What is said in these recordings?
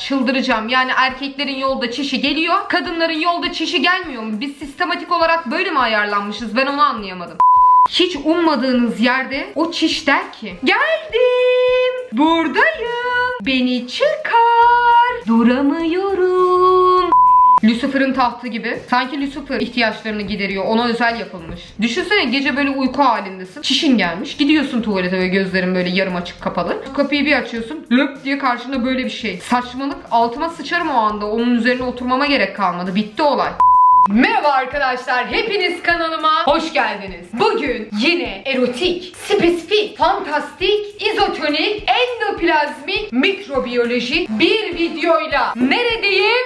Çıldıracağım. Yani erkeklerin yolda çişi geliyor, kadınların yolda çişi gelmiyor mu? Biz sistematik olarak böyle mi ayarlanmışız? Ben onu anlayamadım. Hiç ummadığınız yerde o çiş der ki geldim, buradayım, beni çıkar, duramıyorum. Lucifer'ın tahtı gibi. Sanki Lucifer ihtiyaçlarını gideriyor. Ona özel yapılmış. Düşünsene gece böyle uyku halindesin. Çişin gelmiş. Gidiyorsun tuvalete ve gözlerin böyle yarım açık kapalı. Kapıyı bir açıyorsun. Löp diye karşında böyle bir şey. Saçmalık. Altıma sıçarım o anda. Onun üzerine oturmama gerek kalmadı. Bitti olay. Merhaba arkadaşlar, hepiniz kanalıma hoş geldiniz. Bugün yine erotik, spesifik, fantastik, izotonik, endoplazmik, mikrobiyoloji bir videoyla neredeyim?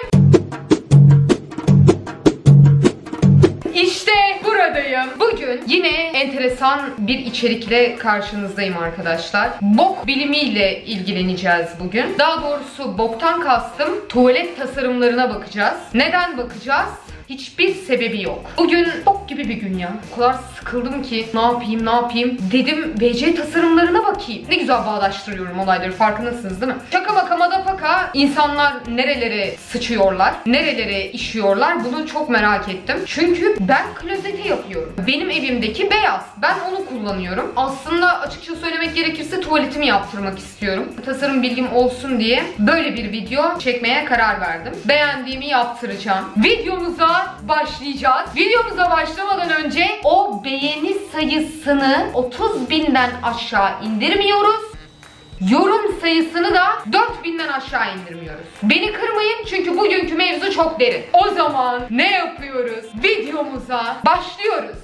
İşte buradayım. Bugün yine enteresan bir içerikle karşınızdayım arkadaşlar. Bok bilimiyle ilgileneceğiz bugün. Daha doğrusu boktan kastım tuvalet tasarımlarına bakacağız. Neden bakacağız? Hiçbir sebebi yok. Bugün bok gibi bir gün ya. O kadar sıkıldım ki ne yapayım dedim WC tasarımlarına bakayım. Ne güzel bağdaştırıyorum olayları, farkındasınız değil mi? Şaka maka madafaka insanlar nerelere sıçıyorlar, nerelere işiyorlar, bunu çok merak ettim. Çünkü ben klozete yapıyorum. Benim evimdeki beyaz. Ben onu kullanıyorum. Aslında açıkça söylemek gerekirse tuvaletimi yaptırmak istiyorum. Tasarım bilgim olsun diye böyle bir video çekmeye karar verdim. Beğendiğimi yaptıracağım. Videomuza başlayacağız. Videomuza başlamadan önce o beğeni sayısını 30.000'den aşağı indirmiyoruz. Yorum sayısını da 4.000'den aşağı indirmiyoruz. Beni kırmayın çünkü bugünkü mevzu çok derin. O zaman ne yapıyoruz? Videomuza başlıyoruz.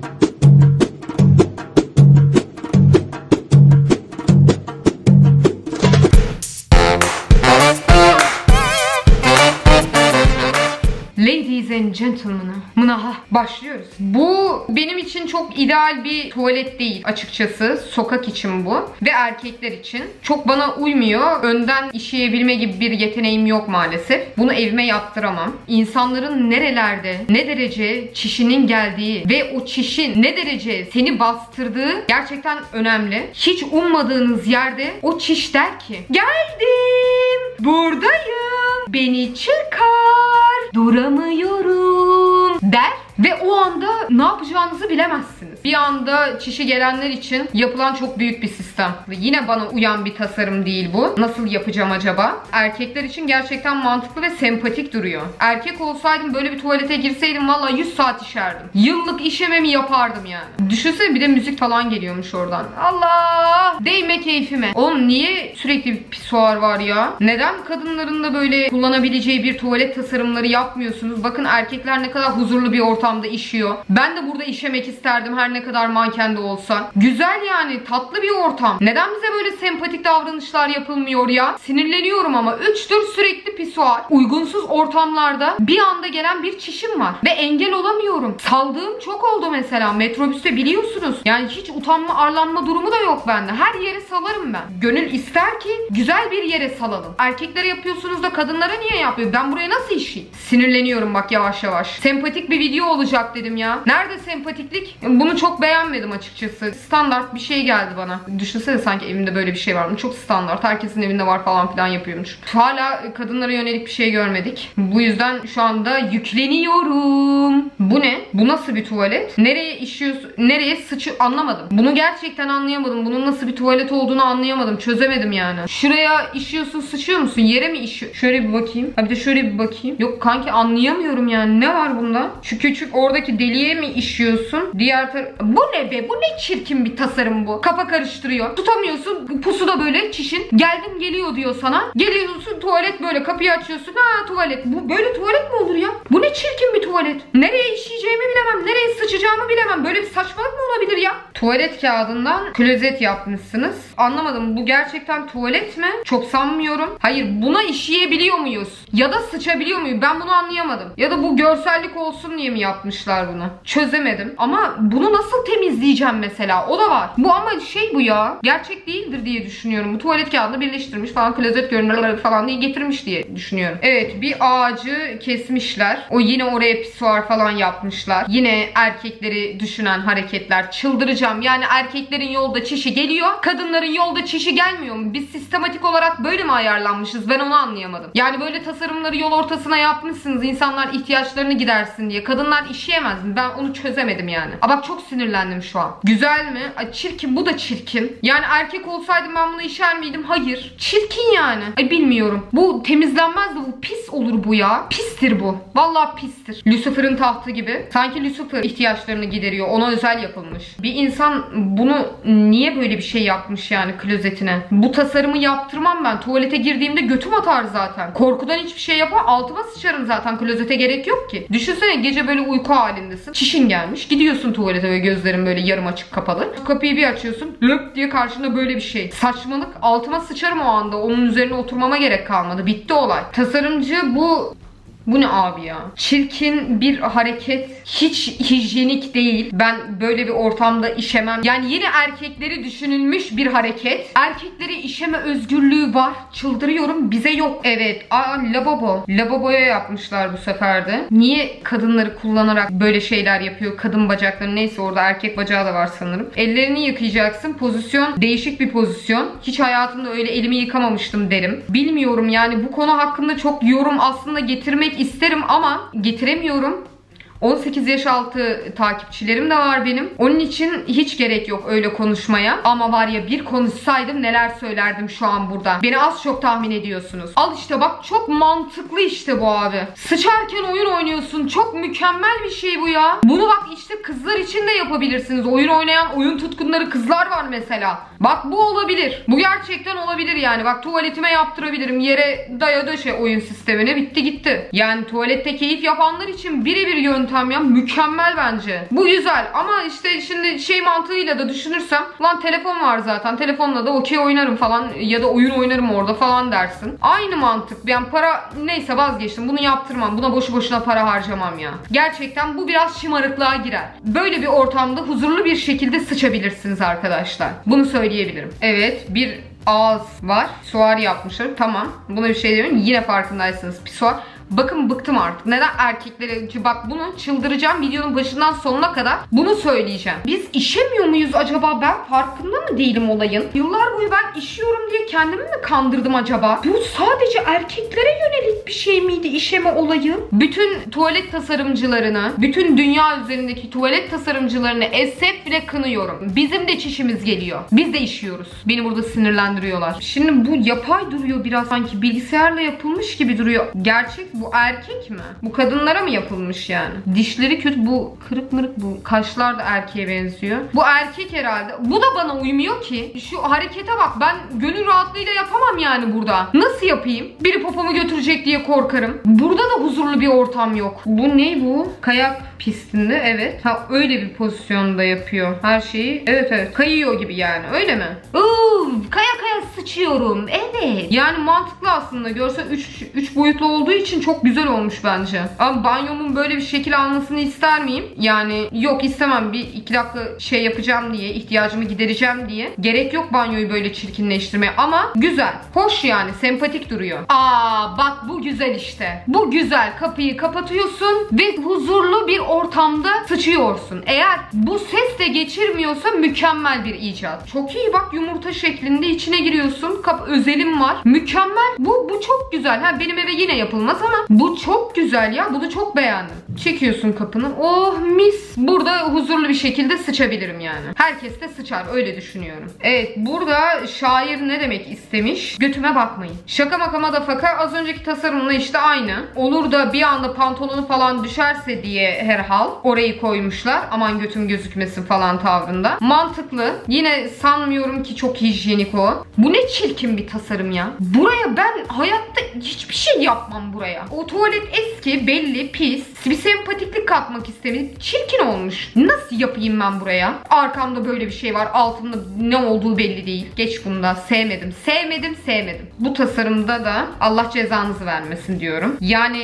Ladies and gentlemen, başlıyoruz. Bu benim için çok ideal bir tuvalet değil açıkçası. Sokak için bu ve erkekler için. Çok bana uymuyor. Önden işeyebilme gibi bir yeteneğim yok maalesef. Bunu evime yaptıramam. İnsanların nerelerde, ne derece çişinin geldiği ve o çişin ne derece seni bastırdığı gerçekten önemli. Hiç ummadığınız yerde o çiş der ki geldim, buradayım, beni çıkar, duramıyorum der ve o anda ne yapacağınızı bilemezsiniz. Bir anda çişi gelenler için yapılan çok büyük bir sistem. Ve yine bana uyan bir tasarım değil bu. Nasıl yapacağım acaba? Erkekler için gerçekten mantıklı ve sempatik duruyor. Erkek olsaydım böyle bir tuvalete girseydim vallahi 100 saat işerdim. Yıllık işememi yapardım yani. Düşünsene bir de müzik falan geliyormuş oradan. Allah! Değme keyfime. Oğlum niye sürekli bir pisuar var ya? Neden kadınların da böyle kullanabileceği bir tuvalet tasarımları yapmıyorsunuz? Bakın erkekler ne kadar huzurlu bir ortamda işiyor. Ben de burada işemek isterdim her ne kadar manken de olsa. Güzel yani, tatlı bir ortam. Neden bize böyle sempatik davranışlar yapılmıyor ya? Sinirleniyorum ama 3'tür sürekli pisuar. Uygunsuz ortamlarda bir anda gelen bir çişim var. Ve engel olamıyorum. Saldığım çok oldu mesela. Metrobüste biliyorsunuz. Yani hiç utanma arlanma durumu da yok bende. Her yere salarım ben. Gönül ister ki güzel bir yere salalım. Erkeklere yapıyorsunuz da kadınlara niye yapıyor? Ben buraya nasıl işeyim? Sinirleniyorum bak yavaş yavaş. Sempatik bir video olacak dedim ya. Nerede sempatiklik? Bunu çok beğenmedim açıkçası. Standart bir şey geldi bana. Düşünsene sanki evimde böyle bir şey var mı? Çok standart. Herkesin evinde var falan filan yapıyormuş. Hala kadınlara yönelik bir şey görmedik. Bu yüzden şu anda yükleniyorum. Bu ne? Bu nasıl bir tuvalet? Nereye işiyorsun? Nereye sıçı? Anlamadım. Bunu gerçekten anlayamadım. Bunun nasıl bir tuvalet olduğunu anlayamadım. Çözemedim yani. Şuraya işiyorsun, sıçıyor musun? Yere mi işiyor? Şöyle bir bakayım. Ha bir de şöyle bir bakayım. Yok kanki anlayamıyorum yani. Ne var bunda? Şu küçük oradaki deliğe mi işiyorsun? Diğer taraf... Bu ne be? Bu ne çirkin bir tasarım bu. Kafa karıştırıyor. Tutamıyorsun. Pusuda böyle çişin. Geldim geliyor diyor sana. Geliyorsun tuvalet böyle. Kapıyı açıyorsun. Ha tuvalet. Bu böyle tuvalet mi olur ya? Bu ne çirkin bir tuvalet. Nereye işeyeceğimi bilemem. Nereye sıçacağımı bilemem. Böyle bir saçmalık mı olabilir ya? Tuvalet kağıdından klozet yapmışsınız. Anlamadım. Bu gerçekten tuvalet mi? Çok sanmıyorum. Hayır, buna işeyebiliyor muyuz? Ya da sıçabiliyor muyuz? Ben bunu anlayamadım. Ya da bu görsellik olsun diye mi yapmışlar bunu? Çözemedim. Ama bunu nasıl temizleyeceğim mesela? O da var. Bu ama şey bu ya. Gerçek değildir diye düşünüyorum. Bu tuvalet kağıdını birleştirmiş falan. Klozet görünümleri falan diye getirmiş diye düşünüyorum. Evet, bir ağacı kesmişler. O yine oraya pisuar falan yapmışlar. Yine erkekleri düşünen hareketler. Çıldıracağım. Yani erkeklerin yolda çişi geliyor. Kadınların yolda çişi gelmiyor mu? Biz sistematik olarak böyle mi ayarlanmışız? Ben onu anlayamadım. Yani böyle tasarımları yol ortasına yapmışsınız. İnsanlar ihtiyaçlarını gidersin diye. Kadınlar işeyemez mi? Ben onu çözemedim yani. Bak çok sinirlendim şu an. Güzel mi? Ay çirkin. Bu da çirkin. Yani erkek olsaydım ben bunu işer miydim? Hayır. Çirkin yani. Ay bilmiyorum. Bu temizlenmez de bu pis olur bu ya. Pistir bu. Vallahi pistir. Lucifer'ın tahtı gibi. Sanki Lucifer ihtiyaçlarını gideriyor. Ona özel yapılmış. Bir insan bunu niye böyle bir şey yapmış yani klozetine? Bu tasarımı yaptırmam ben. Tuvalete girdiğimde götüm atar zaten. Korkudan hiçbir şey yapar. Altıma sıçarım zaten. Klozete gerek yok ki. Düşünsene gece böyle uyku halindesin. Çişin gelmiş. Gidiyorsun tuvalete ve gözlerin böyle yarım açık kapalı. Kapıyı bir açıyorsun. Löp diye karşında böyle bir şey. Saçmalık. Altıma sıçarım o anda. Onun üzerine oturmama gerek kalmadı. Bitti olay. Tasarımcı bu ne abi ya? Çirkin bir hareket. Hiç hijyenik değil. Ben böyle bir ortamda işemem. Yani yine erkekleri düşünülmüş bir hareket. Erkekleri işeme özgürlüğü var. Çıldırıyorum. Bize yok. Evet. Lavabo. Lavaboya yapmışlar bu sefer de. Niye kadınları kullanarak böyle şeyler yapıyor? Kadın bacakları neyse orada erkek bacağı da var sanırım. Ellerini yıkayacaksın. Pozisyon değişik bir pozisyon. Hiç hayatımda öyle elimi yıkamamıştım derim. Bilmiyorum yani bu konu hakkında çok yorum aslında getirmek isterim ama getiremiyorum. 18 yaş altı takipçilerim de var benim. Onun için hiç gerek yok öyle konuşmaya. Ama var ya bir konuşsaydım neler söylerdim şu an burada. Beni az çok tahmin ediyorsunuz. Al işte bak çok mantıklı işte bu abi. Sıçarken oyun oynuyorsun. Çok mükemmel bir şey bu ya. Bunu bak işte kızlar için de yapabilirsiniz. Oyun oynayan oyun tutkunları kızlar var mesela. Bak bu olabilir. Bu gerçekten olabilir yani. Bak tuvaletime yaptırabilirim. Yere daya döşe oyun sistemine bitti gitti. Yani tuvalette keyif yapanlar için birebir yöntem ya. Mükemmel bence. Bu güzel ama işte şimdi şey mantığıyla da düşünürsem lan telefon var zaten. Telefonla da okey oynarım falan ya da oyun oynarım orada falan dersin. Aynı mantık. Yani para neyse vazgeçtim. Bunu yaptırmam. Buna boşu boşuna para harcamam ya. Gerçekten bu biraz şımarıklığa girer. Böyle bir ortamda huzurlu bir şekilde sıçabilirsiniz arkadaşlar. Bunu söyleyebilirim. Evet bir ağız var. Pisuar yapmışlar. Tamam. Buna bir şey demiyorum. Yine farkındaysanız pisuar. Bakın bıktım artık. Neden erkeklere bak bunu çıldıracağım videonun başından sonuna kadar bunu söyleyeceğim. Biz işemiyor muyuz acaba? Ben farkında mı değilim olayın? Yıllar boyu ben işiyorum diye kendimi mi kandırdım acaba? Bu sadece erkeklere yönelik bir şey miydi işeme olayı? Bütün tuvalet tasarımcılarını, bütün dünya üzerindeki tuvalet tasarımcılarını esef bile kınıyorum. Bizim de çişimiz geliyor. Biz de işiyoruz. Beni burada sinirlendiriyorlar. Şimdi bu yapay duruyor biraz sanki bilgisayarla yapılmış gibi duruyor. Gerçek bu erkek mi? Bu kadınlara mı yapılmış yani? Dişleri kötü. Bu kırık mırık bu. Kaşlar da erkeğe benziyor. Bu erkek herhalde. Bu da bana uymuyor ki. Şu harekete bak. Ben gönül rahatlığıyla yapamam yani burada. Nasıl yapayım? Biri popomu götürecek diye korkarım. Burada da huzurlu bir ortam yok. Bu ne bu? Kayak pistinde evet. Ha öyle bir pozisyonda yapıyor. Her şeyi. Evet. Kayıyor gibi yani. Öyle mi? Kaya kaya sıçıyorum. Evet. Yani mantıklı aslında. Görsel 3 boyutlu olduğu için çok güzel olmuş bence. Ama banyomun böyle bir şekil almasını ister miyim? Yani yok istemem. Bir 2 dakika şey yapacağım diye, ihtiyacımı gidereceğim diye. Gerek yok banyoyu böyle çirkinleştirmeye. Ama güzel. Hoş yani. Sempatik duruyor. Bak bu güzel işte. Bu güzel. Kapıyı kapatıyorsun ve huzurlu bir ortamda sıçıyorsun. Eğer bu ses de geçirmiyorsa mükemmel bir icat. Çok iyi bak yumurta şeklinde içine giriyorsun. Özelim var. Mükemmel. Bu çok güzel. Ha benim eve yine yapılmaz ama bu çok güzel ya. Bunu çok beğendim. Çekiyorsun kapını. Oh mis. Burada huzurlu bir şekilde sıçabilirim yani. Herkes de sıçar. Öyle düşünüyorum. Evet. Burada şair ne demek istemiş? Götüme bakmayın. Şaka makama da fakat az önceki tasarımla işte aynı. Olur da bir anda pantolonu falan düşerse diye herhal orayı koymuşlar. Aman götüm gözükmesin falan tavrında. Mantıklı. Yine sanmıyorum ki çok hijyenik o. Bu ne çirkin bir tasarım ya. Buraya ben hayatta hiçbir şey yapmam buraya. O tuvalet eski, belli, pis. Bir sempatiklik katmak istedim. Çirkin olmuş. Nasıl yapayım ben buraya? Arkamda böyle bir şey var. Altında ne olduğu belli değil. Geç bunda. Sevmedim. Bu tasarımda da Allah cezanızı vermesin diyorum. Yani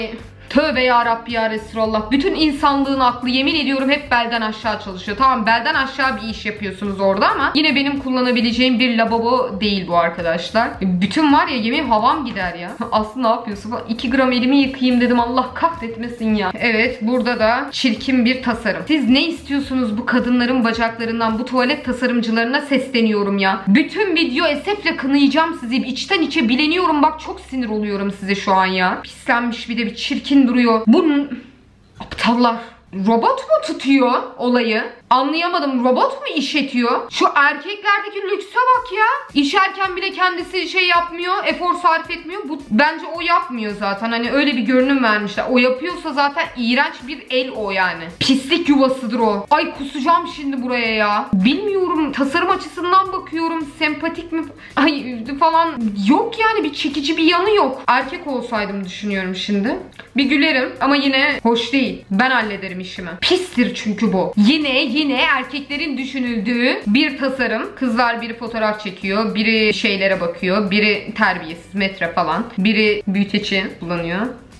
Tövbe ya Rabbi ya Resulallah. Bütün insanlığın aklı yemin ediyorum hep belden aşağı çalışıyor. Tamam, belden aşağı bir iş yapıyorsunuz orada ama yine benim kullanabileceğim bir lavabo değil bu arkadaşlar. Bütün var ya, yemin havam gider ya. Aslı ne yapıyorsun? 2 gram elimi yıkayayım dedim, Allah kahretmesin ya. Evet, burada da çirkin bir tasarım. Siz ne istiyorsunuz bu kadınların bacaklarından? Bu tuvalet tasarımcılarına sesleniyorum ya. Bütün video esefle kınayacağım sizi. İçten içe bileniyorum, bak çok sinir oluyorum size şu an ya. Pislenmiş, bir de bir çirkin duruyor. Bunun aptallar. Robot mu tutuyor olayı? Anlayamadım. Robot mu işetiyor? Şu erkeklerdeki lükse bak ya. İşerken bile kendisi şey yapmıyor. Efor sarf etmiyor. Bu bence o yapmıyor zaten. Hani öyle bir görünüm vermişler. O yapıyorsa zaten iğrenç bir el o yani. Pislik yuvasıdır o. Ay kusacağım şimdi buraya ya. Bilmiyorum. Tasarım açısından bakıyorum. Sempatik mi? Ay falan. Yok yani, bir çekici bir yanı yok. Erkek olsaydım düşünüyorum şimdi. Bir gülerim ama yine hoş değil. Ben hallederim işimi. Pistir çünkü bu. Yine erkeklerin düşünüldüğü bir tasarım. Kızlar biri fotoğraf çekiyor, biri şeylere bakıyor, biri terbiyesiz metre falan, biri büyüteci kullanıyor.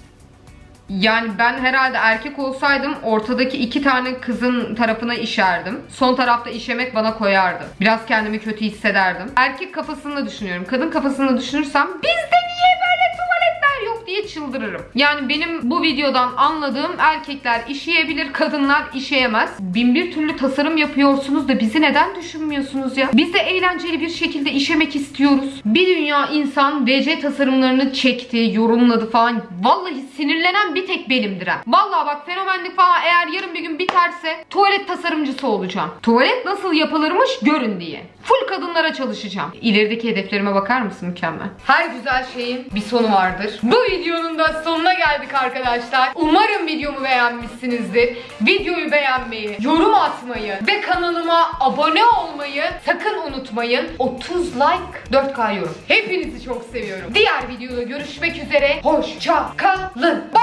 Yani ben herhalde erkek olsaydım ortadaki 2 tane kızın tarafına işerdim. Son tarafta işemek bana koyardı. Biraz kendimi kötü hissederdim. Erkek kafasında düşünüyorum. Kadın kafasında düşünürsem bizde niye böyle tuvaletler yok diye çıldırırım. Yani benim bu videodan anladığım, erkekler işeyebilir, kadınlar işeyemez. Bin bir türlü tasarım yapıyorsunuz da bizi neden düşünmüyorsunuz ya? Biz de eğlenceli bir şekilde işemek istiyoruz. Bir dünya insan DC tasarımlarını çekti, yorumladı falan. Vallahi sinirlenen bir tek benimdir ha. Vallahi bak, fenomenlik falan eğer yarın bir gün biterse tuvalet tasarımcısı olacağım. Tuvalet nasıl yapılırmış görün diye. Full kadınlara çalışacağım. İlerideki hedeflerime bakar mısın? Mükemmel. Her güzel şeyin bir sonu vardır. Bu videonun da sonuna geldik arkadaşlar. Umarım videomu beğenmişsinizdir. Videoyu beğenmeyi, yorum atmayı ve kanalıma abone olmayı sakın unutmayın. 30 like, 4K yorum. Hepinizi çok seviyorum. Diğer videoda görüşmek üzere. Hoşça kalın. Bye.